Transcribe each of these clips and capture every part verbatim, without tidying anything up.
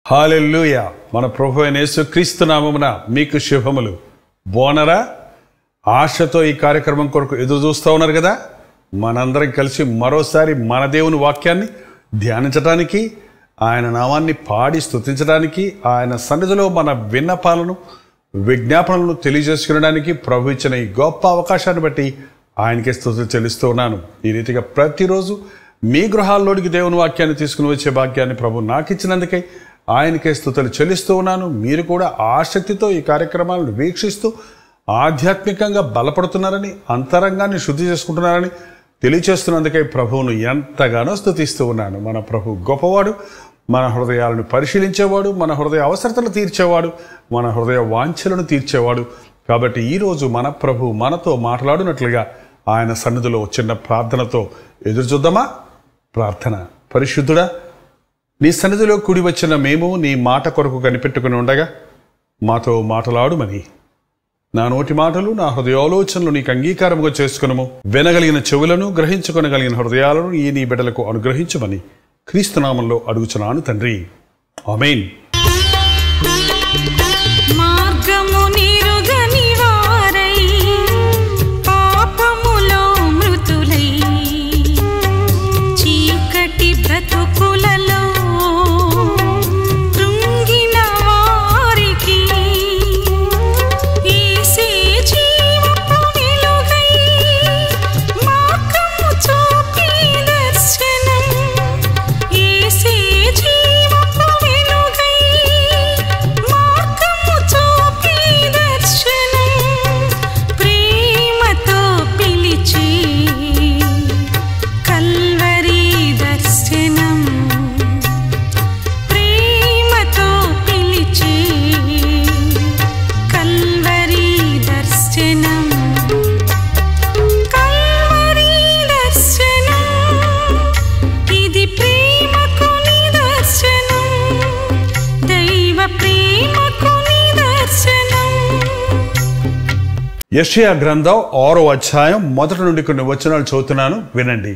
హల్లెలూయా. మన ప్రభు అయిన యేసుక్రీస్తు నామమున మీకు శుభములు. బోనరా ఆశతో ఈ కార్యక్రమం కొరకు ఎదురు చూస్తూ ఉన్నారు కదా. మనందరం కలిసి మరోసారి మన దేవుని వాక్యాన్ని ధ్యానించడానికి, ఆయన నామాన్ని పాడి స్తుతించడానికి, ఆయన సన్నిధిలో మన విన్నపాలను విజ్ఞాపనలను తెలియజేసుకునడానికి ప్రభు ఇచ్చిన ఈ గొప్ప అవకాశాన్ని బట్టి ఆయనకే స్తుతులు చెల్లిస్తూ ఉన్నాను. ఈ రీతిగా ప్రతిరోజు మీ గృహాల్లోనికి దేవుని వాక్యాన్ని తీసుకుని వచ్చే భాగ్యాన్ని ప్రభు నాకు ఇచ్చినందుకై ఆయనకే స్తుతులు చెల్లిస్తూ ఉన్నాను. మీరు కూడా ఆసక్తితో ఈ కార్యక్రమాలను వీక్షిస్తూ ఆధ్యాత్మికంగా బలపడుతున్నారని, అంతరంగాన్ని శుద్ధి చేసుకుంటున్నారని తెలియచేస్తున్నందుకై ప్రభువును ఎంతగానో స్తుతిస్తూ ఉన్నాను. మన ప్రభు గొప్పవాడు, మన హృదయాలను పరిశీలించేవాడు, మన హృదయ అవసరతలు తీర్చేవాడు, మన హృదయ వాంఛలను తీర్చేవాడు. కాబట్టి ఈరోజు మన ప్రభు మనతో మాట్లాడినట్లుగా ఆయన సన్నిధిలో చిన్న ప్రార్థనతో ఎదురు చూద్దామా? ప్రార్థన. పరిశుద్ధుడా, నీ సన్నిధిలో కూడి వచ్చిన మేము నీ మాట కొరకు కనిపెట్టుకుని ఉండగా మాతో మాట్లాడుమని, నా నోటి మాటలు నా హృదయాలోచనలు నీకు అంగీకారముగా చేసుకునము, వినగలిగిన చెవులను గ్రహించుకొనగలిగిన హృదయాలను ఈ నీ బిడ్డలకు అనుగ్రహించమని క్రీస్తునామంలో అడుగుచున్నాను తండ్రి, ఆమేన్. యెషయా గ్రంథం ఆరో అధ్యాయం మొదటి నుండి కొన్ని వచనాలు చదువుతున్నాను, వినండి.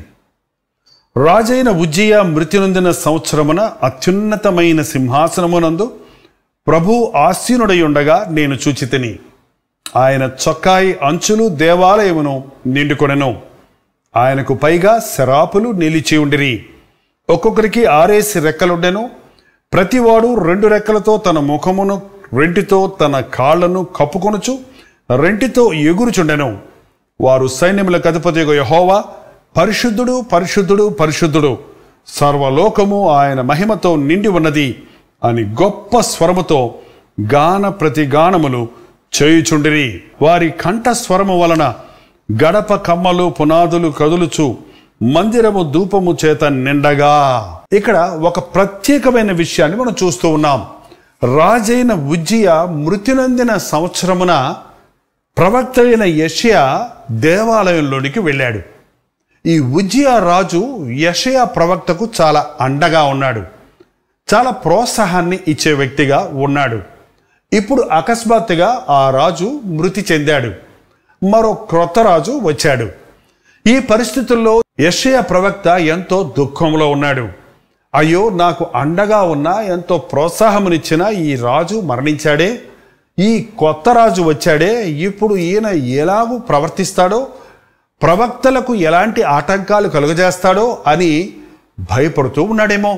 రాజైన ఉజ్జియా మృతి నొందిన సంవత్సరమున అత్యున్నతమైన సింహాసనమునందు ప్రభు ఆసీనుడై ఉండగా నేను చూచితిని. ఆయన చొక్కాయి అంచులు దేవాలయమును నిండుకొనెను. ఆయనకు పైగా శరాపులు నిలిచి ఉండిరి. ఒక్కొక్కరికి ఆరేసి రెక్కలుండెను. ప్రతివాడు రెండు రెక్కలతో తన ముఖమును, రెంటితో తన కాళ్లను కప్పుకొనుచు రెంటితో ఎగురుచుండెను. వారు సైన్యములకు అధిపతియగు యెహోవా పరిశుద్ధుడు, పరిశుద్ధుడు, పరిశుద్ధుడు, సర్వలోకము ఆయన మహిమతో నిండి ఉన్నది అని గొప్ప స్వరముతో గాన ప్రతిగానములు చేయుచుండిరి. వారి కంఠ స్వరము వలన గడప కమ్మలు పునాదులు కదులుచు మందిరము ధూపము చేత నిండగా. ఇక్కడ ఒక ప్రత్యేకమైన విషయాన్ని మనం చూస్తూ ఉన్నాం. రాజైన ఉజ్జియా మృతి నొందిన సంవత్సరమున ప్రవక్త అయిన యెషయా దేవాలయంలోనికి వెళ్ళాడు. ఈ ఉజ్జియా రాజు యెషయా ప్రవక్తకు చాలా అండగా ఉన్నాడు, చాలా ప్రోత్సాహాన్ని ఇచ్చే వ్యక్తిగా ఉన్నాడు. ఇప్పుడు అకస్మాత్తుగా ఆ రాజు మృతి చెందాడు. మరో క్రొత్త రాజు వచ్చాడు. ఈ పరిస్థితుల్లో యెషయా ప్రవక్త ఎంతో దుఃఖంలో ఉన్నాడు. అయ్యో, నాకు అండగా ఉన్న, ఎంతో ప్రోత్సాహమునిచ్చిన ఈ రాజు మరణించాడే, ఈ కొత్త రాజు వచ్చాడే, ఇప్పుడు ఈయన ఎలాగూ ప్రవర్తిస్తాడో, ప్రవక్తలకు ఎలాంటి ఆటంకాలు కలుగజేస్తాడో అని భయపడుతూ ఉన్నాడేమో.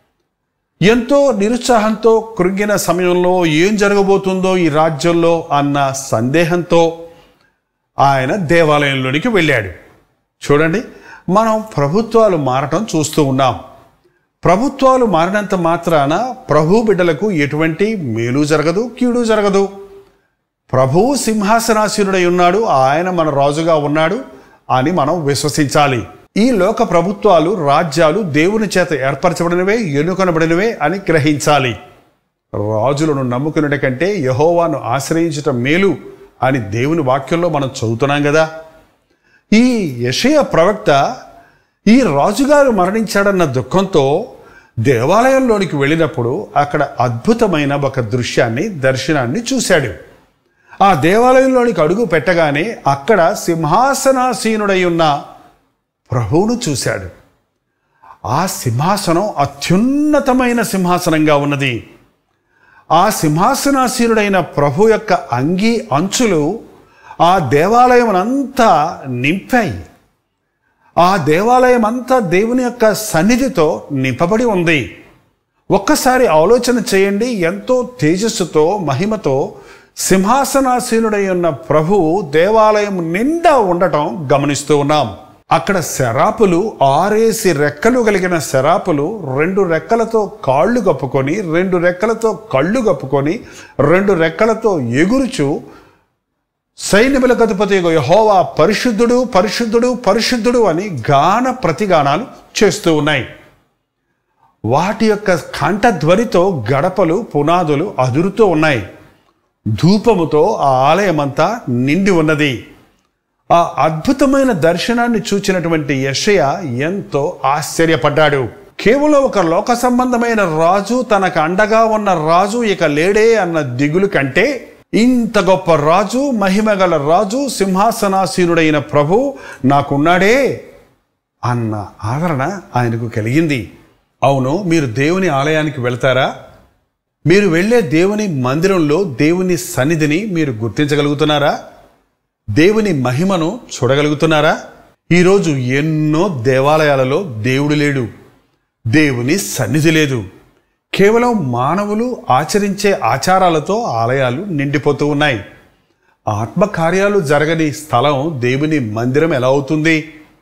ఎంతో నిరుత్సాహంతో కృంగిన సమయంలో ఏం జరగబోతుందో ఈ రాజ్యంలో అన్న సందేహంతో ఆయన దేవాలయంలోనికి వెళ్ళాడు. చూడండి, మనం ప్రభుత్వాలు మారటం చూస్తూ ఉన్నాం. ప్రభుత్వాలు మారినంత మాత్రాన ప్రభు బిడ్డలకు ఎటువంటి మేలు జరగదు, కీడు జరగదు. ప్రభువు సింహాసనాసీనుడై ఉన్నాడు, ఆయన మన రాజుగా ఉన్నాడు అని మనం విశ్వసించాలి. ఈ లోక ప్రభుత్వాలు, రాజ్యాలు దేవుని చేత ఏర్పరచబడినవే, ఎన్నుకొనబడినవే అని గ్రహించాలి. రాజులను నమ్ముకునే కంటే యెహోవాను ఆశ్రయించటం మేలు అని దేవుని వాక్యంలో మనం చదువుతున్నాం కదా. ఈ యెషయా ప్రవక్త ఈ రాజుగారు మరణించాడన్న దుఃఖంతో దేవాలయంలోనికి వెళ్ళినప్పుడు అక్కడ అద్భుతమైన ఒక దృశ్యాన్ని, దర్శనాన్ని చూశాడు. ఆ దేవాలయంలోనికి అడుగు పెట్టగానే అక్కడ సింహాసనాసీనుడై ఉన్న ప్రభువును చూశాడు. ఆ సింహాసనం అత్యున్నతమైన సింహాసనంగా ఉన్నది. ఆ సింహాసనాసీనుడైన ప్రభు యొక్క అంగీ అంచులు ఆ దేవాలయం అంతా నింపాయి. ఆ దేవాలయం అంతా దేవుని యొక్క సన్నిధితో నింపబడి ఉంది. ఒక్కసారి ఆలోచన చేయండి, ఎంతో తేజస్సుతో మహిమతో సింహాసనాసీనుడై ఉన్న ప్రభువు దేవాలయం నిండా ఉండటం గమనిస్తూ ఉన్నాం. అక్కడ శరాపులు, ఆరేసి రెక్కలు కలిగిన శరాపులు రెండు రెక్కలతో కాళ్ళు కప్పుకొని, రెండు రెక్కలతో కళ్ళు కప్పుకొని, రెండు రెక్కలతో ఎగురుచు సైన్యములకు అధిపతి యెహోవా పరిశుద్ధుడు పరిశుద్ధుడు పరిశుద్ధుడు అని గాన ప్రతిగానాలు చేస్తూ ఉన్నాయి. వాటి యొక్క కంఠధ్వనితో గడపలు పునాదులు అదురుతూ ఉన్నాయి. ధూపముతో ఆ ఆలయమంతా నిండి ఉన్నది. ఆ అద్భుతమైన దర్శనాన్ని చూచినటువంటి యెషయా ఎంతో ఆశ్చర్యపడ్డాడు. కేవలం ఒక లోక సంబంధమైన రాజు, తనకు అండగా ఉన్న రాజు ఇక లేడే అన్న దిగులు కంటే, ఇంత గొప్ప రాజు, మహిమగల రాజు, సింహాసనాసీనుడైన ప్రభు నాకున్నాడే అన్న ఆదరణ ఆయనకు కలిగింది. అవును, మీరు దేవుని ఆలయానికి వెళ్తారా? మీరు వెళ్ళే దేవుని మందిరంలో దేవుని సన్నిధిని మీరు గుర్తించగలుగుతున్నారా? దేవుని మహిమను చూడగలుగుతున్నారా? ఈరోజు ఎన్నో దేవాలయాలలో దేవుడు లేడు, దేవుని సన్నిధి లేదు. కేవలం మానవులు ఆచరించే ఆచారాలతో ఆలయాలు నిండిపోతూ ఉన్నాయి. ఆత్మకార్యాలు జరగని స్థలం దేవుని మందిరం ఎలా అవుతుంది?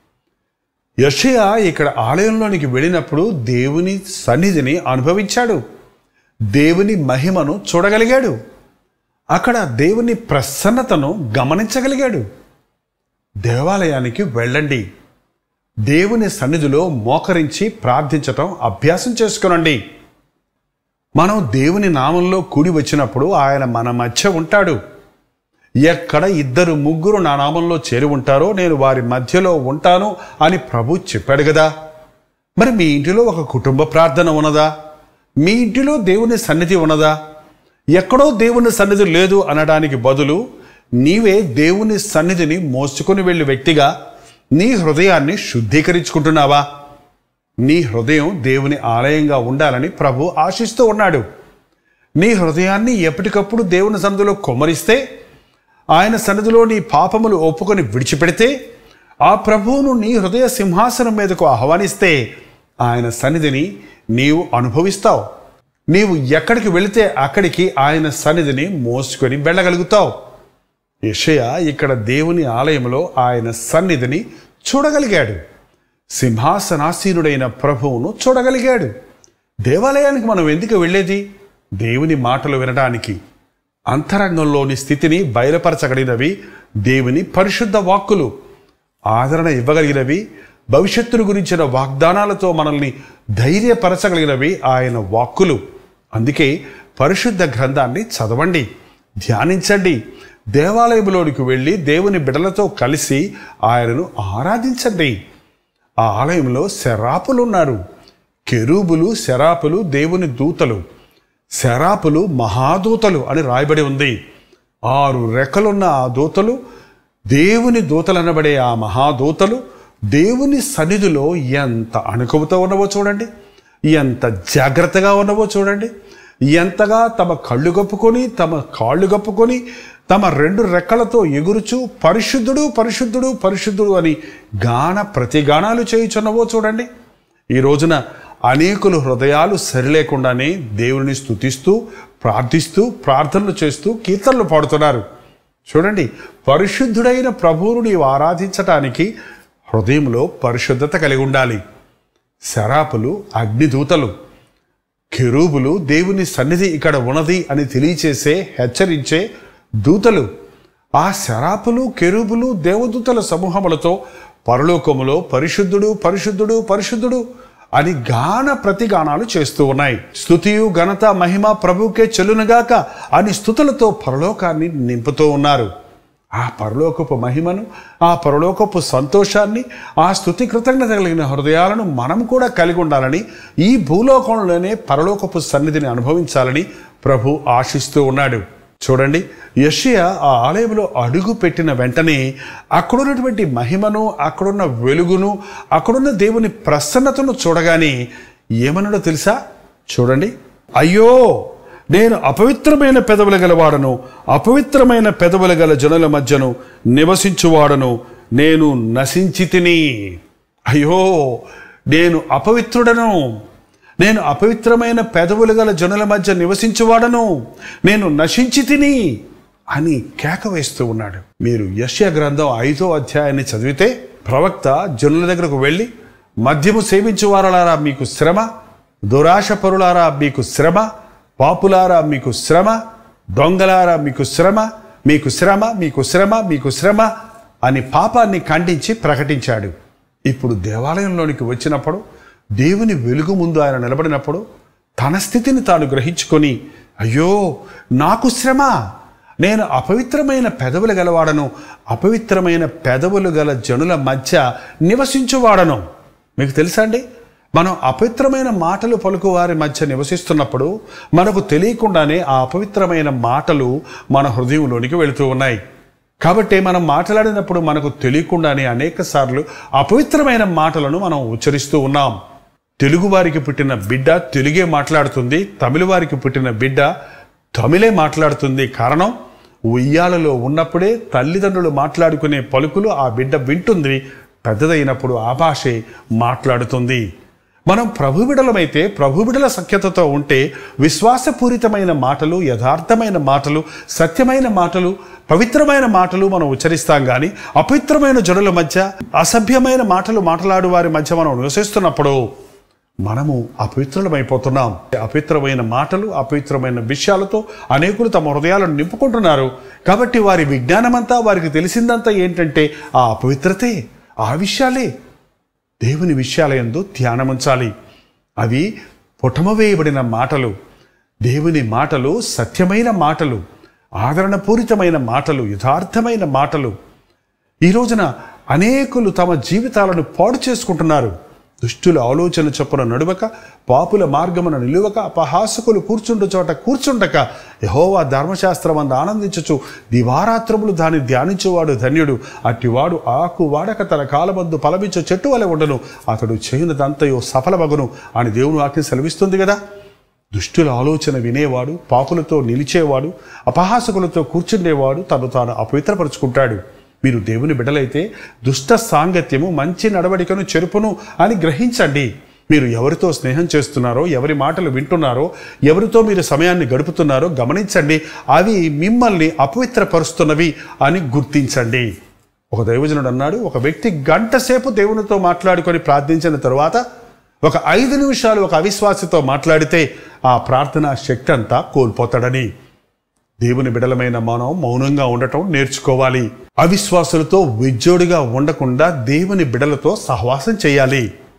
యెషయా ఇక్కడ ఆలయంలోనికి వెళ్ళినప్పుడు దేవుని సన్నిధిని అనుభవించాడు, దేవుని మహిమను చూడగలిగాడు, అక్కడ దేవుని ప్రసన్నతను గమనించగలిగాడు. దేవాలయానికి వెళ్ళండి, దేవుని సన్నిధిలో మోకరించి ప్రార్థించటం అభ్యాసం చేసుకునండి. మనం దేవుని నామంలో కూడి వచ్చినప్పుడు ఆయన మన మధ్య ఉంటాడు. ఎక్కడ ఇద్దరు ముగ్గురు నా నామంలో చేరి ఉంటారో నేను వారి మధ్యలో ఉంటాను అని ప్రభు చెప్పాడు కదా. మరి మీ ఇంటిలో ఒక కుటుంబ ప్రార్థన ఉన్నదా? మీ ఇంటిలో దేవుని సన్నిధి ఉన్నదా? ఎక్కడో దేవుని సన్నిధి లేదు అనడానికి బదులు నీవే దేవుని సన్నిధిని మోసుకొని వెళ్ళే వ్యక్తిగా నీ హృదయాన్ని శుద్ధీకరించుకుంటున్నావా? నీ హృదయం దేవుని ఆలయంగా ఉండాలని ప్రభు ఆశిస్తూ ఉన్నాడు. నీ హృదయాన్ని ఎప్పటికప్పుడు దేవుని సన్నిధిలో కొమ్మరిస్తే, ఆయన సన్నిధిలో నీ పాపములు ఒప్పుకొని విడిచిపెడితే, ఆ ప్రభువును నీ హృదయ సింహాసనం మీదకు ఆహ్వానిస్తే ఆయన సన్నిధిని నీవు అనుభవిస్తావు. నీవు ఎక్కడికి వెళితే అక్కడికి ఆయన సన్నిధిని మోసుకొని వెళ్ళగలుగుతావు. యెషయా ఇక్కడ దేవుని ఆలయంలో ఆయన సన్నిధిని చూడగలిగాడు, సింహాసనాసీనుడైన ప్రభువును చూడగలిగాడు. దేవాలయానికి మనం ఎందుకు వెళ్ళేది? దేవుని మాటలు వినడానికి. అంతరంగంలోని స్థితిని బయలుపరచగలిగినవి దేవుని పరిశుద్ధ వాక్కులు, ఆదరణ ఇవ్వగలిగినవి, భవిష్యత్తును గురించిన వాగ్దానాలతో మనల్ని ధైర్యపరచగలిగినవి ఆయన వాక్కులు. అందుకే పరిశుద్ధ గ్రంథాన్ని చదవండి, ధ్యానించండి. దేవాలయంలోనికి వెళ్ళి దేవుని బిడ్డలతో కలిసి ఆయనను ఆరాధించండి. ఆ ఆలయంలో శరాపులు ఉన్నారు. కెరూబులు, శరాపులు దేవుని దూతలు. శరాపులు మహాదూతలు అని రాయబడి ఉంది. ఆరు రెక్కలున్న ఆ దూతలు, దేవుని దూతలు అనబడే ఆ మహాదూతలు దేవుని సన్నిధిలో ఎంత అణుకువతో ఉన్నవో చూడండి, ఎంత జాగ్రత్తగా ఉన్నవో చూడండి, ఎంతగా తమ కళ్ళు కప్పుకొని, తమ కాళ్ళు కప్పుకొని, తమ రెండు రెక్కలతో ఎగురుచు పరిశుద్ధుడు పరిశుద్ధుడు పరిశుద్ధుడు అని గాన ప్రతిగానాలు చేయుచున్నవో చూడండి. ఈ రోజున అనేకులు హృదయాలు సరిలేకుండానే దేవుని స్తుతిస్తూ, ప్రార్థిస్తూ, ప్రార్థనలు చేస్తూ కీర్తనలు పాడుతున్నారు. చూడండి, పరిశుద్ధుడైన ప్రభువును నీవు ఆరాధించటానికి హృదయంలో పరిశుద్ధత కలిగి ఉండాలి. శరాపులు అగ్నిదూతలు, కెరూబులు దేవుని సన్నిధి ఇక్కడ ఉన్నది అని తెలియచేసే, హెచ్చరించే దూతలు. ఆ శరాపులు, కెరూబులు దేవదూతల సమూహములతో పరలోకములో పరిశుద్ధుడు పరిశుద్ధుడు పరిశుద్ధుడు అని గాన ప్రతిగానాలు చేస్తూ ఉన్నాయి. స్తుతియు ఘనత మహిమ ప్రభువుకే చెల్లునుగాక అని స్తుతులతో పరలోకాన్ని నింపుతూ ఉన్నారు. ఆ పరలోకపు మహిమను, ఆ పరలోకపు సంతోషాన్ని, ఆ స్తుతి కృతజ్ఞత కలిగిన హృదయాలను మనం కూడా కలిగి ఉండాలని, ఈ భూలోకంలోనే పరలోకపు సన్నిధిని అనుభవించాలని ప్రభు ఆశిస్తూ ఉన్నాడు. చూడండి, యెషయా ఆ ఆలయంలో అడుగు పెట్టిన వెంటనే అక్కడున్నటువంటి మహిమను, అక్కడున్న వెలుగును, అక్కడున్న దేవుని ప్రసన్నతను చూడగానే ఏమన్నాడో తెలుసా? చూడండి, అయ్యో నేను అపవిత్రమైన పెదవులు గలవాడను, అపవిత్రమైన పెదవులు గల జనుల మధ్యను నివసించువాడను, నేను నశించి తిని. అయ్యో, నేను అపవిత్రుడను, నేను అపవిత్రమైన పెదవులు గల జనుల మధ్య నివసించువాడను, నేను నశించి తిని అని కేక వేస్తూ ఉన్నాడు. మీరు యెషయా గ్రంథం ఐదో అధ్యాయాన్ని చదివితే ప్రవక్త జనుల దగ్గరకు వెళ్ళి, మద్యము సేవించువారలారా మీకు శ్రమ, దురాశ పరులారా మీకు శ్రమ, పాపులారా మీకు శ్రమ, దొంగలారా మీకు శ్రమ, మీకు శ్రమ, మీకు శ్రమ, మీకు శ్రమ అని పాపాన్ని ఖండించి ప్రకటించాడు. ఇప్పుడు దేవాలయంలోనికి వచ్చినప్పుడు, దేవుని వెలుగు ముందు ఆయన నిలబడినప్పుడు తన స్థితిని తాను గ్రహించుకొని, అయ్యో నాకు శ్రమ, నేను అపవిత్రమైన పెదవులు గలవాడను, అపవిత్రమైన పెదవులు గల జనుల మధ్య నివసించువాడను. మీకు తెలుసా అండి, మనం అపవిత్రమైన మాటలు పలుకు వారి మధ్య నివసిస్తున్నప్పుడు మనకు తెలియకుండానే ఆ అపవిత్రమైన మాటలు మన హృదయంలోనికి వెళుతూ ఉన్నాయి. కాబట్టి మనం మాట్లాడినప్పుడు మనకు తెలియకుండానే అనేక సార్లు అపవిత్రమైన మాటలను మనం ఉచ్చరిస్తూ ఉన్నాం. తెలుగు వారికి పుట్టిన బిడ్డ తెలుగే మాట్లాడుతుంది, తమిళ వారికి పుట్టిన బిడ్డ తమిళే మాట్లాడుతుంది. కారణం, ఉయ్యాలలో ఉన్నప్పుడే తల్లిదండ్రులు మాట్లాడుకునే పలుకులు ఆ బిడ్డ వింటుంది, పెద్దదైనప్పుడు ఆ భాషే మాట్లాడుతుంది. మనం ప్రభు బిడలమైతే, ప్రభు బిడల సఖ్యతతో ఉంటే విశ్వాసపూరితమైన మాటలు, యథార్థమైన మాటలు, సత్యమైన మాటలు, పవిత్రమైన మాటలు మనం ఉచ్చరిస్తాం. కానీ అపవిత్రమైన జనుల మధ్య, అసభ్యమైన మాటలు మాట్లాడు వారి మధ్య మనం నివసిస్తున్నప్పుడు మనము అపవిత్రులమైపోతున్నాం. అపవిత్రమైన మాటలు, అపవిత్రమైన విషయాలతో అనేకులు తమ హృదయాలను నింపుకుంటున్నారు. కాబట్టి వారి విజ్ఞానమంతా, వారికి తెలిసిందంతా ఏంటంటే ఆ అపవిత్రతే, ఆ విషయాలే. దేవుని విషయాలయందు ధ్యానముంచాలి. అవి పుటమవేయబడిన మాటలు, దేవుని మాటలు సత్యమైన మాటలు, ఆదరణపూరితమైన మాటలు, యథార్థమైన మాటలు. ఈ రోజున అనేకులు తమ జీవితాలను పాడు చేసుకుంటున్నారు. దుష్టుల ఆలోచన చొప్పున నడువక, పాపుల మార్గమున నిలువక, అపహాసకులు కూర్చుండు చోట కూర్చుండక, యెహోవా ధర్మశాస్త్రమందు ఆనందించుచు దివారాత్రములు దాన్ని ధ్యానించువాడు ధన్యుడు. అట్టివాడు ఆకు వాడక తన కాలమందు ఫలమిచ్చు చెట్టు వలె ఉండను, అతడు చేయునదంతయో సఫలమగును అని దేవుని వాక్యం సెలవిస్తుంది కదా. దుష్టుల ఆలోచన వినేవాడు, పాపులతో నిలిచేవాడు, అపహాసకులతో కూర్చుండేవాడు తను తాను అపవిత్రపరుచుకుంటాడు. మీరు దేవుని బిడ్డలైతే దుష్ట సాంగత్యము మంచి నడవడికను చెరుపును అని గ్రహించండి. మీరు ఎవరితో స్నేహం చేస్తున్నారో, ఎవరి మాటలు వింటున్నారో, ఎవరితో మీరు సమయాన్ని గడుపుతున్నారో గమనించండి. అవి మిమ్మల్ని అపవిత్రపరుస్తున్నవి అని గుర్తించండి. ఒక దైవజనుడు అన్నాడు, ఒక వ్యక్తి గంట సేపు దేవునితో మాట్లాడుకొని ప్రార్థించిన తరువాత ఒక ఐదు నిమిషాలు ఒక అవిశ్వాసితో మాట్లాడితే ఆ ప్రార్థనా శక్తి అంతా కోల్పోతాడని. దేవుని బిడలమైన మనం మౌనంగా ఉండటం నేర్చుకోవాలి. అవిశ్వాసులతో విజ్జోడిగా ఉండకుండా దేవుని బిడలతో సహవాసం చేయాలి.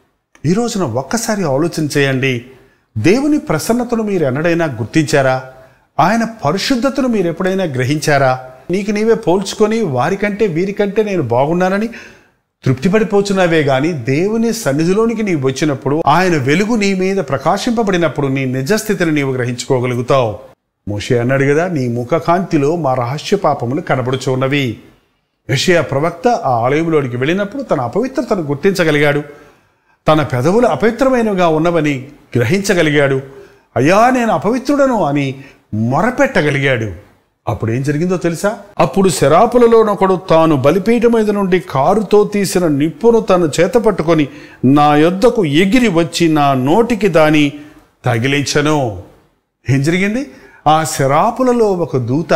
ఈ రోజున ఒక్కసారి ఆలోచన చేయండి. దేవుని ప్రసన్నతను మీరు ఎన్నడైనా గుర్తించారా? ఆయన పరిశుద్ధతను మీరు ఎప్పుడైనా గ్రహించారా? నీకు నీవే పోల్చుకొని వారికంటే వీరికంటే నేను బాగున్నానని తృప్తిపడిపోచున్నావే గాని దేవుని సన్నిధిలోనికి నీవు వచ్చినప్పుడు, ఆయన వెలుగు నీ మీద ప్రకాశింపబడినప్పుడు నీ నిజస్థితిని నీవు గ్రహించుకోగలుగుతావు. మోషే అన్నాడు కదా, నీ ముఖకాంతిలో మా రహస్య పాపములు కనబడుచున్నవి. యెషయా ప్రవక్త ఆ ఆలయంలోనికి వెళ్ళినప్పుడు తన అపవిత్రతను గుర్తించగలిగాడు. తన పెదవులు అపవిత్రమైనవిగా ఉన్నవని గ్రహించగలిగాడు. అయ్యా నేను అపవిత్రుడను అని మొరపెట్టగలిగాడు. అప్పుడు ఏం జరిగిందో తెలుసా? అప్పుడు శరాపులలోనొకడు తాను బలిపీఠం మీద నుండి కారుతో తీసిన నిప్పును తన చేత పట్టుకొని నా యొద్దకు ఎగిరి వచ్చి నా నోటికి దాని తగిలించను. ఏం జరిగింది? ఆ శరాపులలో ఒక దూత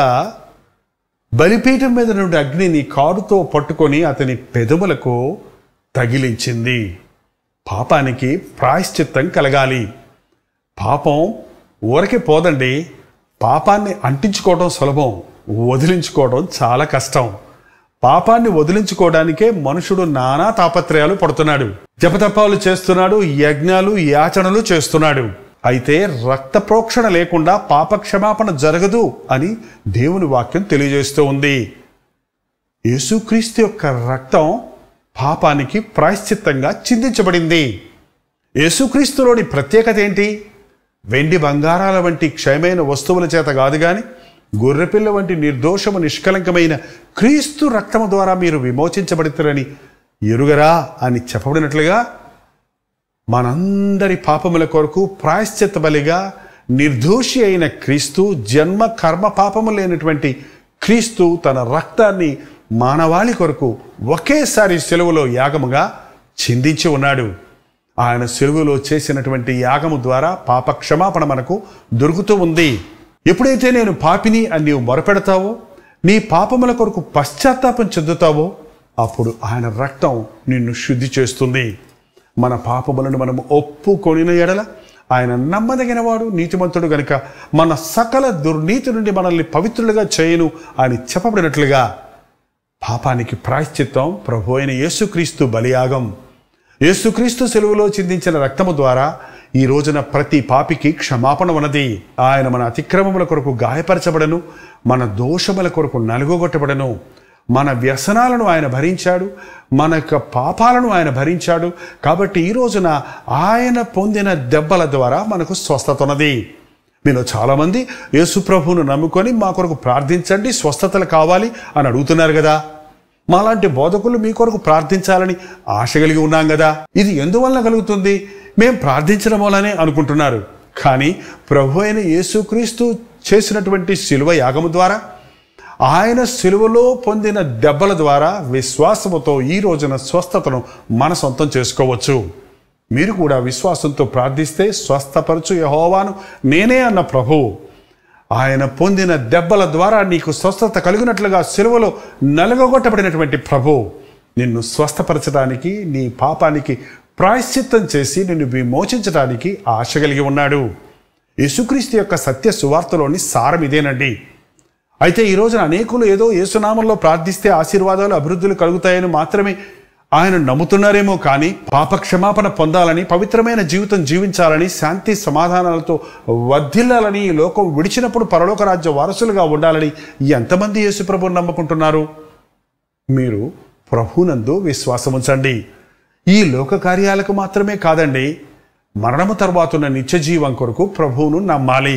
బలిపీఠం మీద నుండి అగ్నిని కారుతో పట్టుకొని అతని పెదవులకు తగిలించింది. పాపానికి ప్రాయశ్చిత్తం కలగాలి. పాపం ఊరకే పోదండి. పాపాన్ని అంటించుకోవడం సులభం, వదిలించుకోవడం చాలా కష్టం. పాపాన్ని వదిలించుకోవడానికే మనుషుడు నానా తాపత్రయాలు పడుతున్నాడు. జపతపాలు చేస్తున్నాడు, యజ్ఞాలు యాచనలు చేస్తున్నాడు. అయితే రక్త ప్రోక్షణ లేకుండా పాప క్షమాపణ జరగదు అని దేవుని వాక్యం తెలియజేస్తూ ఉంది. యేసుక్రీస్తు యొక్క రక్తం పాపానికి ప్రాయశ్చిత్తంగా చిందించబడింది. యేసుక్రీస్తులోని ప్రత్యేకత ఏంటి? వెండి బంగారాల వంటి క్షయమైన వస్తువుల చేత కాదు గాని గొర్రెపిల్ల వంటి నిర్దోషము నిష్కలంకమైన క్రీస్తు రక్తము ద్వారా మీరు విమోచించబడతారని ఎరుగరా అని చెప్పబడినట్లుగా మనందరి పాపముల కొరకు ప్రాయశ్చిత్త బలిగా నిర్దోషి అయిన క్రీస్తు, జన్మ కర్మ పాపము లేనటువంటి క్రీస్తు తన రక్తాన్ని మానవాళి కొరకు ఒకేసారి సిలువలో యాగముగా చిందించి ఉన్నాడు. ఆయన సిలువలో చేసినటువంటి యాగము ద్వారా పాప క్షమాపణ మనకు దొరుకుతూ ఉంది. ఎప్పుడైతే నేను పాపిని అని నీవు మొరపెడతావో, నీ పాపముల కొరకు పశ్చాత్తాపం చెందుతావో, అప్పుడు ఆయన రక్తం నిన్ను శుద్ధి చేస్తుంది. మన పాపములను మనము ఒప్పుకొనిన ఎడల ఆయన నమ్మదగిన వాడు, నీతిమంతుడు గనుక మన సకల దుర్నీతి నుండి మనల్ని పవిత్రులుగా చేయను అని చెప్పబడినట్లుగా పాపానికి ప్రాయశ్చిత్తం ప్రభు అయిన యేసుక్రీస్తు బలియాగం. యేసుక్రీస్తు సెలువులో చిందించిన రక్తము ద్వారా ఈ రోజున ప్రతి పాపికి క్షమాపణ ఉన్నది. ఆయన మన అతిక్రమముల కొరకు గాయపరచబడను, మన దోషముల కొరకు నలుగొట్టబడను. మన వ్యసనాలను ఆయన భరించాడు, మన యొక్క పాపాలను ఆయన భరించాడు. కాబట్టి ఈ రోజున ఆయన పొందిన దెబ్బల ద్వారా మనకు స్వస్థత ఉన్నది. మీలో చాలామంది యేసు ప్రభువును నమ్ముకొని మా కొరకు ప్రార్థించండి, స్వస్థతలు కావాలి అని అడుగుతున్నారు కదా. మాలాంటి బోధకులు మీ కొరకు ప్రార్థించాలని ఆశ కలిగి ఉన్నాం కదా. ఇది ఎందువల్ల కలుగుతుంది? మేం ప్రార్థించడం వల్లనే అనుకుంటున్నారు. కానీ ప్రభు అయిన యేసుక్రీస్తు చేసినటువంటి శిలువ యాగము ద్వారా, ఆయన శిలువలో పొందిన దెబ్బల ద్వారా విశ్వాసముతో ఈ రోజున స్వస్థతను మన సొంతం చేసుకోవచ్చు. మీరు కూడా విశ్వాసంతో ప్రార్థిస్తే స్వస్థపరచు యెహోవాను నేనే అన్న ప్రభువు, ఆయన పొందిన దెబ్బల ద్వారా నీకు స్వస్థత కలిగినట్లుగా శిలువలో నలగొట్టబడినటువంటి ప్రభు నిన్ను స్వస్థపరచడానికి, నీ పాపానికి ప్రాయశ్చిత్తం చేసి నిన్ను విమోచించడానికి ఆశ కలిగి ఉన్నాడు. యేసుక్రీస్తు యొక్క సత్య సువార్తలోని సారం ఇదేనండి. అయితే ఈ రోజున అనేకులు ఏదో యేసునామంలో ప్రార్థిస్తే ఆశీర్వాదాలు, అభివృద్ధులు కలుగుతాయని మాత్రమే ఆయన నమ్ముతున్నారేమో కానీ పాప క్షమాపణ పొందాలని, పవిత్రమైన జీవితం జీవించాలని, శాంతి సమాధానాలతో వర్ధిల్లాలని, ఈ లోకం విడిచినప్పుడు పరలోక రాజ్య వారసులుగా ఉండాలని ఎంతమంది యేసు ప్రభువును నమ్ముకుంటున్నారు? మీరు ప్రభునందు విశ్వాసం ఉంచండి. ఈ లోక కార్యాలకు మాత్రమే కాదండి, మరణము తర్వాత ఉన్న నిత్య జీవం కొరకు ప్రభువును నమ్మాలి.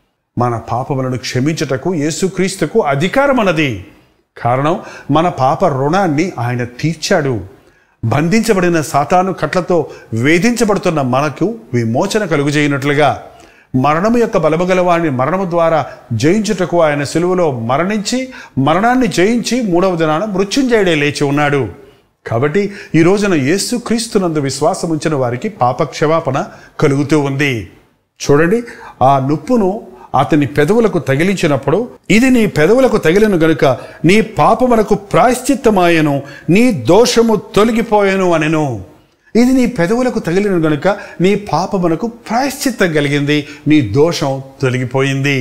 మన పాపములను క్షమించుటకు యేసుక్రీస్తుకు అధికారం అన్నది. కారణం, మన పాప రుణాన్ని ఆయన తీర్చాడు. బంధించబడిన సాతాను కట్లతో వేధించబడుతున్న మనకు విమోచన కలుగుజేయనట్లుగా మరణము యొక్క బలము గలవాడిని మరణము ద్వారా జయించుటకు ఆయన సిలువలో మరణించి, మరణాన్ని జయించి మూడవ దినాన మృత్యుంజయుడే లేచి ఉన్నాడు. కాబట్టి ఈ రోజున యేసుక్రీస్తునందు విశ్వాసం ఉంచిన వారికి పాప క్షమాపణ కలుగుతూ ఉంది. చూడండి, ఆ నొప్పును అతని పెదవులకు తగిలించినప్పుడు, ఇది నీ పెదవులకు తగిలిన గనుక నీ పాపమునకు ప్రాయశ్చిత్తమాయను, నీ దోషము తొలగిపోయెను అనెను. ఇది నీ పెదవులకు తగిలిన గనుక నీ పాపమునకు ప్రాయశ్చిత్తం కలిగింది, నీ దోషం తొలగిపోయింది.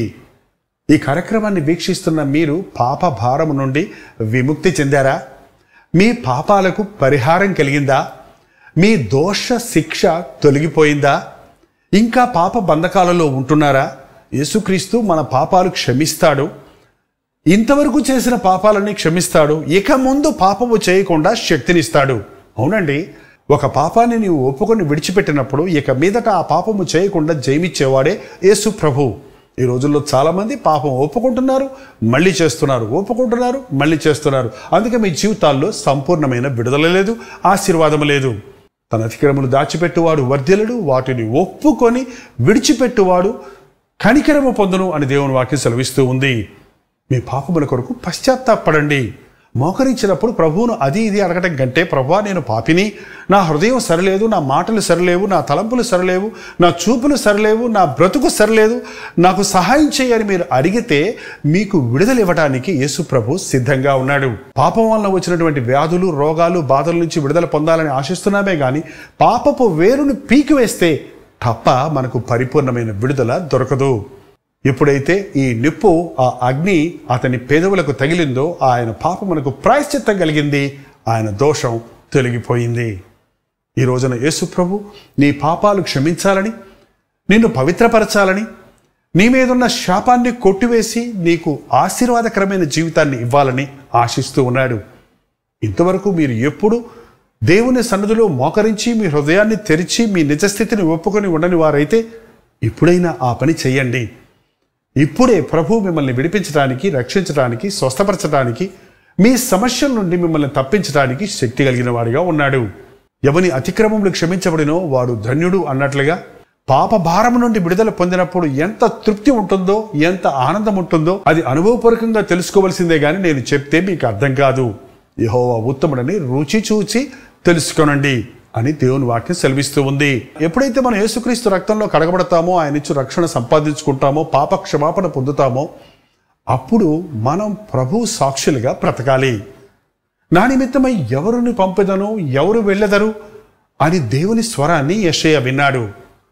ఈ కార్యక్రమాన్ని వీక్షిస్తున్న మీరు పాప భారము నుండి విముక్తి చెందారా? మీ పాపాలకు పరిహారం కలిగిందా? మీ దోష శిక్ష తొలగిపోయిందా? ఇంకా పాప బంధకాలలో ఉంటున్నారా? యేసుక్రీస్తు మన పాపాలు క్షమిస్తాడు. ఇంతవరకు చేసిన పాపాలన్నీ క్షమిస్తాడు. ఇక ముందు పాపము చేయకుండా శక్తినిస్తాడు. అవునండి, ఒక పాపాన్ని నీవు ఒప్పుకొని విడిచిపెట్టినప్పుడు ఇక మీదట ఆ పాపము చేయకుండా జయమిచ్చేవాడే యేసు ప్రభు. ఈ రోజుల్లో చాలామంది పాపం ఒప్పుకుంటున్నారు, మళ్ళీ చేస్తున్నారు, ఒప్పుకుంటున్నారు, మళ్ళీ చేస్తున్నారు. అందుకే మీ జీవితాల్లో సంపూర్ణమైన విడుదల లేదు, ఆశీర్వాదం లేదు. తన అతిక్రమములు దాచిపెట్టువాడు వర్ధిల్లుడు, వాటిని ఒప్పుకొని విడిచిపెట్టువాడు కనికరము పొందును అని దేవుని వాక్యం సెలవిస్తూ ఉంది. మీ పాపముల కొరకు పశ్చాత్తాపడండి. మోకరించినప్పుడు ప్రభువును అది ఇది అడగటం కంటే, ప్రభువా నేను పాపిని, నా హృదయం సరిలేదు, నా మాటలు సరిలేవు, నా తలంపులు సరిలేవు, నా చూపులు సరిలేవు, నా బ్రతుకు సరిలేదు, నాకు సహాయం చేయని మీరు అడిగితే మీకు విడుదల ఇవ్వడానికి యేసు ప్రభు సిద్ధంగా ఉన్నాడు. పాపం వలన వచ్చినటువంటి వ్యాధులు, రోగాలు, బాధల నుంచి విడుదల పొందాలని ఆశిస్తున్నామే కానీ పాపపు వేరును పీకివేస్తే తప్ప మనకు పరిపూర్ణమైన విడుదల దొరకదు. ఎప్పుడైతే ఈ నిప్పు, ఆ అగ్ని అతని పెదవులకు తగిలిందో ఆయన పాపమునకు ప్రాయశ్చిత్తం కలిగింది, ఆయన దోషం తొలగిపోయింది. ఈ రోజున యేసు ప్రభు నీ పాపాలు క్షమించాలని, నిన్ను పవిత్రపరచాలని, నీ మీదున్న శాపాన్ని కొట్టివేసి నీకు ఆశీర్వాదకరమైన జీవితాన్ని ఇవ్వాలని ఆశిస్తూ ఉన్నాడు. ఇంతవరకు మీరు ఎప్పుడు దేవుని సన్నిధిలో మోకరించి మీ హృదయాన్ని తెరిచి మీ నిజస్థితిని ఒప్పుకొని ఉండని వారైతే ఇప్పుడైనా ఆ పని చెయ్యండి. ఇప్పుడే ప్రభు మిమ్మల్ని విడిపించడానికి, రక్షించడానికి, స్వస్థపరచడానికి, మీ సమస్యల నుండి మిమ్మల్ని తప్పించడానికి శక్తి కలిగిన వాడిగా ఉన్నాడు. ఎవని అతిక్రమములు క్షమించబడినో వాడు ధన్యుడు అన్నట్లుగా పాప భారం నుండి విడుదల పొందినప్పుడు ఎంత తృప్తి ఉంటుందో, ఎంత ఆనందం ఉంటుందో అది అనుభవపూర్వకంగా తెలుసుకోవలసిందే గాని నేను చెప్తే మీకు అర్థం కాదు. యెహోవా ఉత్తముడని రుచి చూచి తెలుసుకొనండి అని దేవుని వాక్యం సెలవిస్తూ ఉంది. ఎప్పుడైతే మనం యేసుక్రీస్తు రక్తంలో కడగబడతామో, ఆయన ఇచ్చి రక్షణ సంపాదించుకుంటామో, పాప క్షమాపణ పొందుతామో, అప్పుడు మనం ప్రభు సాక్షులుగా బ్రతకాలి. నా నిమిత్తమై ఎవరిని పంపెదను, ఎవరు వెళ్ళెదరు అని దేవుని స్వరాన్ని యెషయా విన్నాడు.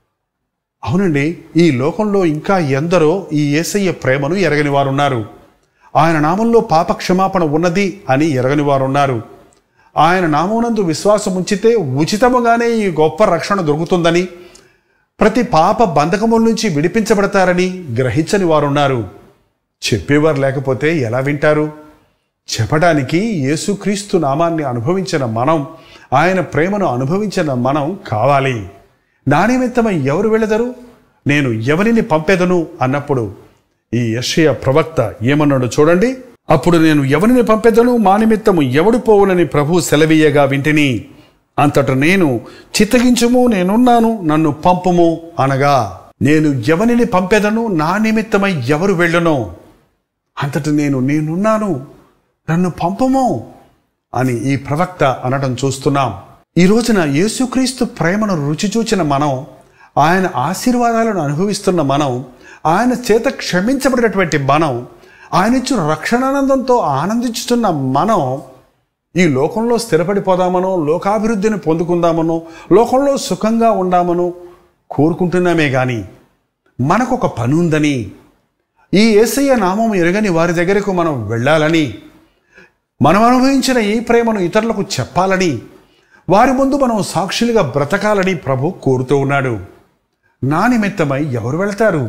అవునండి, ఈ లోకంలో ఇంకా ఎందరో ఈ యేసయ్య ప్రేమను ఎరగని వారున్నారు. ఆయన నామంలో పాప క్షమాపణ ఉన్నది అని ఎరగని వారున్నారు. ఆయన నామమునందు విశ్వాసం ఉంచితే ఉచితముగానే ఈ గొప్ప రక్షణ దొరుకుతుందని, ప్రతి పాప బంధకముల నుంచి విడిపించబడతారని గ్రహించని వారున్నారు. చెప్పేవారు లేకపోతే ఎలా వింటారు? చెప్పడానికి యేసుక్రీస్తు నామాన్ని అనుభవించిన మనం, ఆయన ప్రేమను అనుభవించిన మనం కావాలి. నా నిమిత్తమై ఎవరు వెళ్ళెదరు, నేను ఎవరిని పంపెదను అన్నప్పుడు ఈ యెషయా ప్రవక్త ఏమన్నాడు చూడండి. అప్పుడు నేను ఎవరిని పంపెదను, మా నిమిత్తము ఎవడు పోవునని ప్రభు సెలవీయగా వింటిని. అంతట నేను చిత్తగించుము, నేనున్నాను, నన్ను పంపుము అనగా, నేను ఎవరిని పంపెదను, నా నిమిత్తమై ఎవరు వెళ్ళును, అంతట నేను నేనున్నాను, నన్ను పంపము అని ఈ ప్రవక్త అనడం చూస్తున్నాం. ఈ రోజున యేసుక్రీస్తు ప్రేమను రుచి చూచిన మనం, ఆయన ఆశీర్వాదాలను అనుభవిస్తున్న మనం, ఆయన చేత క్షమించబడినటువంటి మనం, ఆయన ఇచ్చిన రక్షణానందంతో ఆనందించుతున్న మనం ఈ లోకంలో స్థిరపడిపోదామనో, లోకాభివృద్ధిని పొందుకుందామనో, లోకంలో సుఖంగా ఉందామనో కోరుకుంటున్నామే కానీ మనకు ఒక పని ఉందని, ఈ యేసయ్య నామం ఎరగని వారి దగ్గరకు మనం వెళ్ళాలని, మనం అనుభవించిన ఈ ప్రేమను ఇతరులకు చెప్పాలని, వారి ముందు మనం సాక్షులుగా బ్రతకాలని ప్రభు కోరుతూ ఉన్నాడు. నా నిమిత్తమై ఎవరు వెళ్తారు,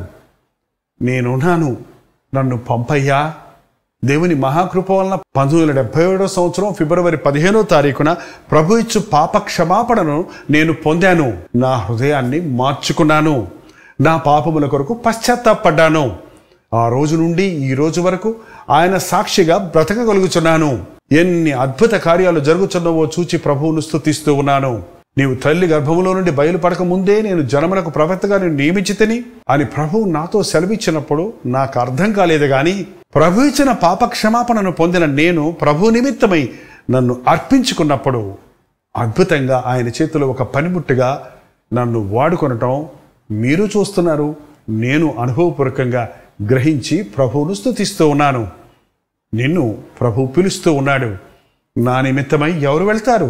నేనున్నాను, నన్ను పంపయ్యా. దేవుని మహాకృప వలన పంతొమ్మిది వందల డెబ్బై ఏడో సంవత్సరం ఫిబ్రవరి పదిహేనో తారీఖున ప్రభు ఇచ్చు పాప క్షమాపణను నేను పొందాను. నా హృదయాన్ని మార్చుకున్నాను, నా పాపముల కొరకు పశ్చాత్తాపడ్డాను. ఆ రోజు నుండి ఈ రోజు వరకు ఆయన సాక్షిగా బ్రతకగలుగుచున్నాను. ఎన్ని అద్భుత కార్యాలు జరుగుచున్నావో చూచి ప్రభువును స్తుతిస్తూ ఉన్నాను. నీవు తల్లి గర్భములో నుండి బయలుపడక ముందే నేను జనమునకు ప్రవక్తగా నేను నియమించితిని అని ప్రభువు నాతో సెలవిచ్చినప్పుడు నాకు అర్థం కాలేదు గాని, ప్రభు ఇచ్చిన పాప క్షమాపణను పొందిన నేను ప్రభు నిమిత్తమై నన్ను అర్పించుకున్నప్పుడు అద్భుతంగా ఆయన చేతిలో ఒక పనిముట్టుగా నన్ను వాడుకొనటం మీరు చూస్తున్నారు. నేను అనుభవపూర్వకంగా గ్రహించి ప్రభువును స్తుతిస్తూ ఉన్నాను. నిన్ను ప్రభు పిలుస్తూ ఉన్నాడు. నా నిమిత్తమై ఎవరు వెళ్తారు?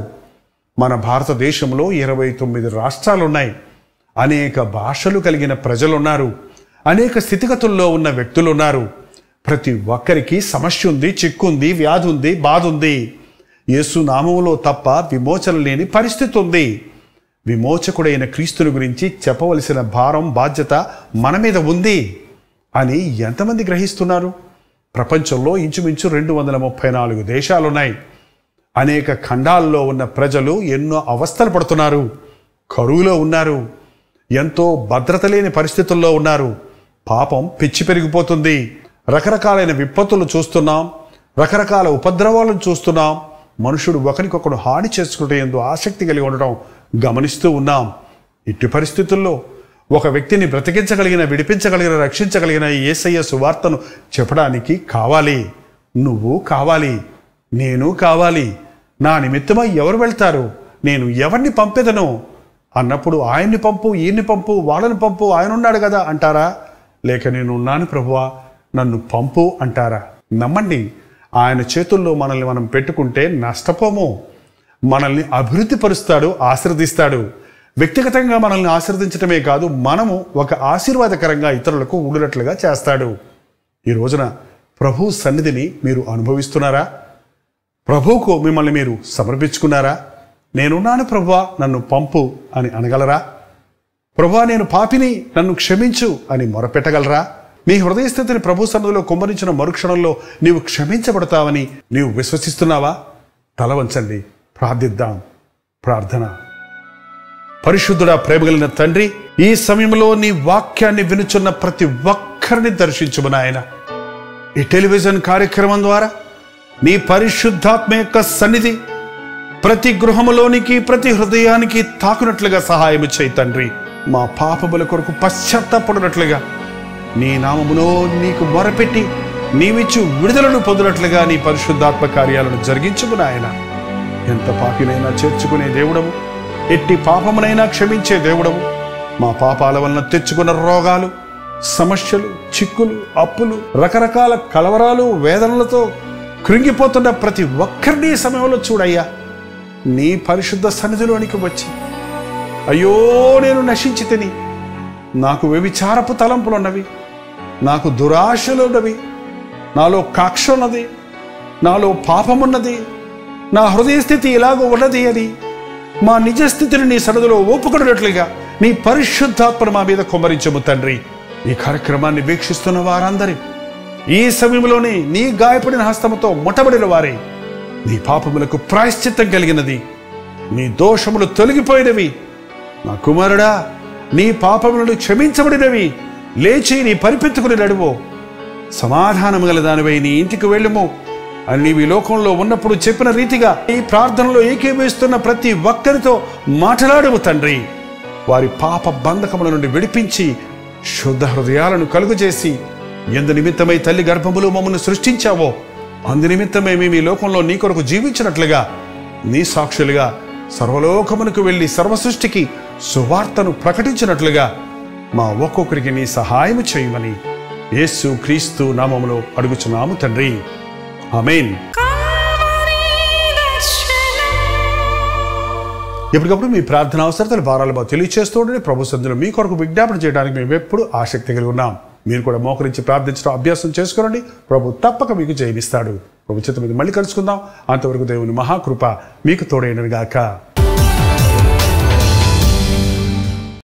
మన భారతదేశంలో ఇరవై తొమ్మిది రాష్ట్రాలున్నాయి. అనేక భాషలు కలిగిన ప్రజలున్నారు. అనేక స్థితిగతుల్లో ఉన్న వ్యక్తులున్నారు. ప్రతి ఒక్కరికి సమస్య ఉంది, చిక్కుంది, వ్యాధి ఉంది, బాధ ఉంది. యేసు నామములో తప్ప విమోచన లేని పరిస్థితి ఉంది. విమోచకుడైన క్రీస్తుని గురించి చెప్పవలసిన భారం, బాధ్యత మన మీద ఉంది అని ఎంతమంది గ్రహిస్తున్నారు? ప్రపంచంలో ఇంచుమించు రెండు వందల ముప్పై నాలుగు దేశాలున్నాయి. అనేక ఖండాల్లో ఉన్న ప్రజలు ఎన్నో అవస్థలు పడుతున్నారు. కరువులో ఉన్నారు. ఎంతో భద్రత లేని పరిస్థితుల్లో ఉన్నారు. పాపం పిచ్చి పెరిగిపోతుంది. రకరకాలైన విపత్తులు చూస్తున్నాం. రకరకాల ఉపద్రవాలను చూస్తున్నాం. మనుషుడు ఒకరికొకడు హాని చేసుకుంటే ఎంతో ఆసక్తి కలిగి ఉండటం గమనిస్తూ ఉన్నాం. ఇట్టి పరిస్థితుల్లో ఒక వ్యక్తిని బ్రతికించగలిగిన, విడిపించగలిగిన, రక్షించగలిగిన యేసయ్య సువార్తను చెప్పడానికి కావాలి. నువ్వు కావాలి, నేను కావాలి. నా నిమిత్తమై ఎవరు వెళ్తారు, నేను ఎవరిని పంపెదను అన్నప్పుడు ఆయన్ని పంపు, ఈయన్ని పంపు, వాళ్ళని పంపు, ఆయన ఉన్నాడు కదా అంటారా? లేక నేను ఉన్నాను ప్రభువా, నన్ను పంపు అంటారా? నమ్మండి, ఆయన చేతుల్లో మనల్ని మనం పెట్టుకుంటే నష్టపోము. మనల్ని అభివృద్ధి పరుస్తాడు, ఆశీర్వదిస్తాడు. వ్యక్తిగతంగా మనల్ని ఆశీర్వదించటమే కాదు, మనము ఒక ఆశీర్వాదకరంగా ఇతరులకు ఉండినట్లుగా చేస్తాడు. ఈ రోజున ప్రభు సన్నిధిని మీరు అనుభవిస్తున్నారా? ప్రభువుకు మిమ్మల్ని మీరు సమర్పించుకున్నారా? నేనున్నాను ప్రభువా, నన్ను పంపు అని అనగలరా? ప్రభువా, నేను పాపిని, నన్ను క్షమించు అని మొరపెట్టగలరా? నీ హృదయ స్థితిని ప్రభు సన్నిధిలో కుమ్మరించిన మరుక్షణంలో నీవు క్షమించబడతావని నీవు విశ్వసిస్తున్నావా? తల వంచండి, ప్రార్థిద్దాం. ప్రార్థన. పరిశుద్ధుడా, ప్రేమగలిగిన తండ్రి, ఈ సమయంలో నీ వాక్యాన్ని వినుచున్న ప్రతి ఒక్కరిని దర్శించుము నాయన. ఈ టెలివిజన్ కార్యక్రమం ద్వారా నీ పరిశుద్ధాత్మ యొక్క సన్నిధి ప్రతి గృహములోనికి, ప్రతి హృదయానికి తాకునట్లుగా సహాయం చేయి తండ్రి. మా పాపముల కొరకు పశ్చాత్తాపడినట్లుగా నీ నామములో నీకు మొరపెట్టి నీవిచ్చు విడుదలను పొందినట్లుగా నీ పరిశుద్ధాత్మ కార్యాలను జరిగించుము నాయన. ఎంత పాపినైనా చేర్చుకునే దేవుడము, ఎట్టి పాపమునైనా క్షమించే దేవుడము. మా పాపాల వలన తెచ్చుకున్న రోగాలు, సమస్యలు, చిక్కులు, అప్పులు, రకరకాల కలవరాలు, వేదనలతో కృంగిపోతున్న ప్రతి ఒక్కరిని సమయంలో చూడయ్యా, నీ పరిశుద్ధ సన్నిధిలోనికి వచ్చి, అయ్యో నేను నశించి తిని, నాకు వ్యభిచారపు తలంపులున్నవి, నాకు దురాశలు ఉన్నవి, నాలో కక్ష ఉన్నది, నాలో పాపమున్నది, నా హృదయ స్థితి ఇలాగో ఉన్నది అని మా నిజస్థితిని నీ సన్నిధిలో ఒప్పుకున్నట్లుగా నీ పరిశుద్ధాత్మను మా మీద కుమ్మరించము తండ్రి. ఈ కార్యక్రమాన్ని వీక్షిస్తున్న వారందరి ఈ సమయంలోనే నీ గాయపడిన హస్తముతో ముట్టబడిన వారే, నీ పాపములకు ప్రాయశ్చిత్తం కలిగినది, నీ దోషములు తొలగిపోయినవి, నా కుమారుడా నీ పాపములను క్షమించబడినవి, లేచి నీ పరిపెత్తుకుని నడువు, సమాధానము గల దానివై నీ ఇంటికి వెళ్ళము అని నీవు ఈ లోకంలో ఉన్నప్పుడు చెప్పిన రీతిగా ఈ ప్రార్థనలో ఏకీభవిస్తున్న ప్రతి ఒక్కరితో మాట్లాడము తండ్రి. వారి పాప బంధకముల నుండి విడిపించి శుద్ధ హృదయాలను కలుగజేసి, ఎందు నిమిత్తమై తల్లి గర్భములో మమ్మల్ని సృష్టించావో అందు నిమిత్తమై మేము ఈ లోకంలో నీ కొరకు జీవించినట్లుగా నీ సాక్షులుగా సర్వలోకమునకు వెళ్ళి సర్వసృష్టికి సువార్తను ప్రకటించినట్లుగా మా ఒక్కొక్కరికి నీ సహాయము చేయమని యేసు క్రీస్తు నామములో అడుగుచున్నాము తండ్రి. ఆమేన్. ఎప్పటికప్పుడు మీ ప్రార్థన అవసరతలు భారాలు బాగా తెలియజేస్తూ ఉండండి. ప్రభు సన్నిధిలో మీ కొరకు విజ్ఞాపన చేయడానికి మేము ఎప్పుడు ఆసక్తి కలిగి ఉన్నాం. మీరు కూడా మోకరించి ప్రార్థించడం అభ్యాసం చేసుకోండి. ప్రభు తప్పక మీకు జయమిస్తాడు. ప్రభు చేత మీద మళ్ళీ కలుసుకుందాం. అంతవరకు దేవుని మహాకృప మీకు తోడైనగాక.